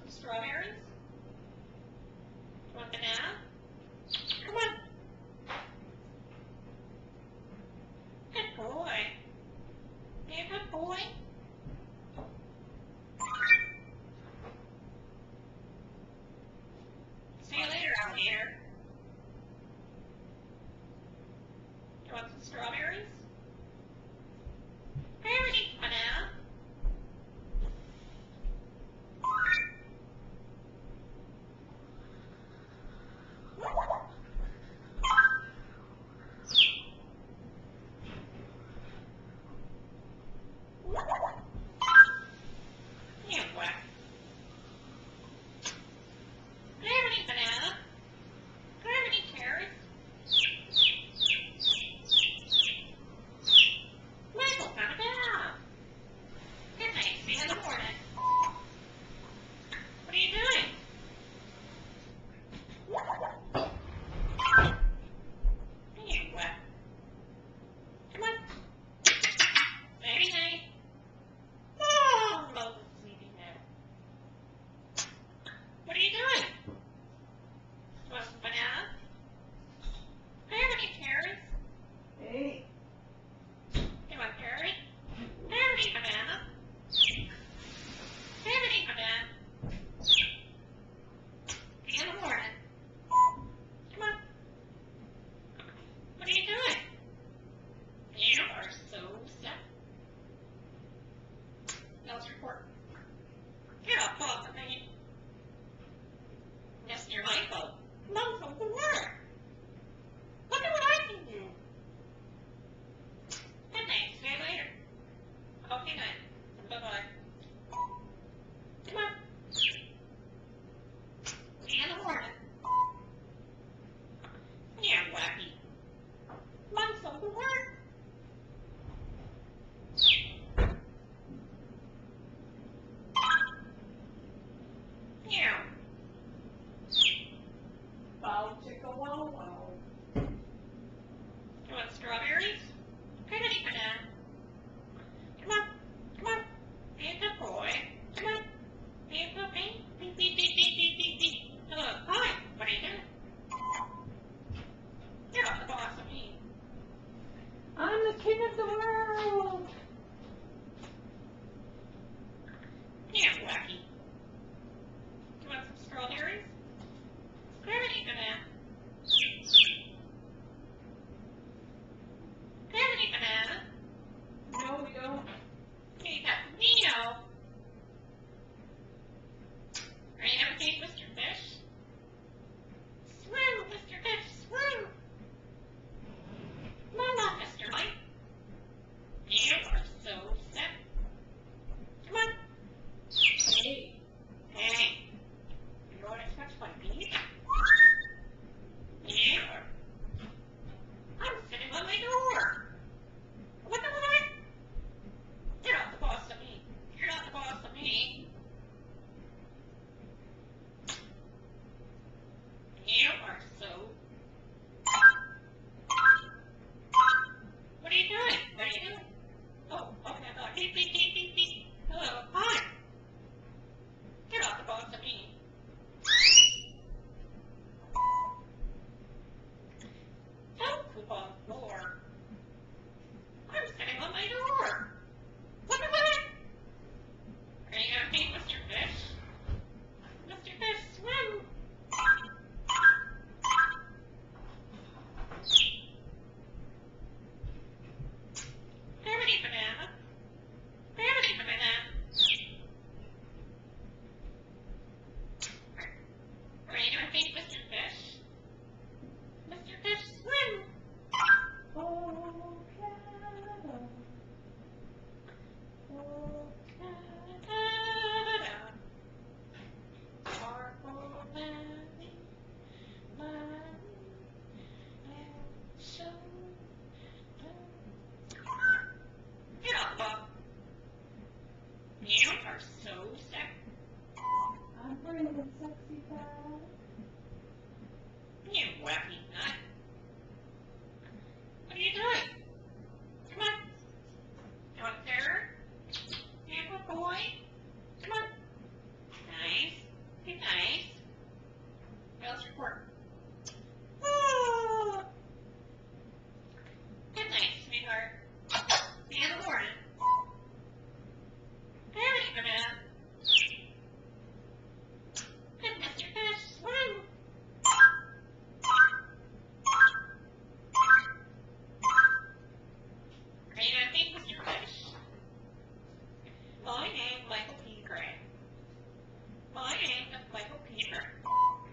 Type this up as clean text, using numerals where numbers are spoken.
Strawberries? You want banana? Come on. Good boy. Be a good boy. See you later, alligator. You want some strawberries? Parody, banana. You whack. Parody, banana. Parody, carrot. Michael found a banana. Good night. See you in the morning. What are you doing? You whack. Come on. Nighty night. Oh, Moses sleeping now. What are you doing? You want some banana? Parody, carrots. Hey. You want carrot? Parody, banana. Parody, banana. See you in the morning. Come on. What are you doing? You are so sick. Nose report. Get up off of me. Mr. Michael. Mom, from the work. Look at what I can do. Good night. See you later. Okay, night. Bye-bye. Come on. See you in the morning. Yeah, wacky. Mom, from the work. Yeah. Bow chicka wow wow. You want strawberries? Pretty banana. Come on. Come on. Be a good boy. Come on. Be a good boy. Beep, beep, beep, beep, beep, beep, beep. Hello. Hi. What are you doing? Get off the boss of me. I'm the king of the world. Yeah, wacky. You want some strawberries? Pretty banana. Pretty banana. No, we don't. You got Neo. Are you gonna take Mr. Fish? Swim, Mr. Fish, swim! Come on, Mr. Mike. You are so sick. Come on. Hey. Hey. You want to touch my feet? Yeah. I'm sitting on my door. What the heck? You're not the boss of me. You're not the boss of me. You are so... What are you doing? What are you doing? Oh, okay, I thought, beep, beep, beep, beep, beep. Hello, hi. You're not the boss of me. Don't poop on the floor. I'm sitting on my door. What the heck? Are you gonna feed Mr. Fish? Mr. Fish, swim! Parody banana. Parody banana. Are you gonna feed Mr. Fish? Mr. Fish, swim! Oh, Canada. Oh, Canada. Marble Valley, Get up, Bob. You are so sick. I'm bringing sexy pie. You wacky nut.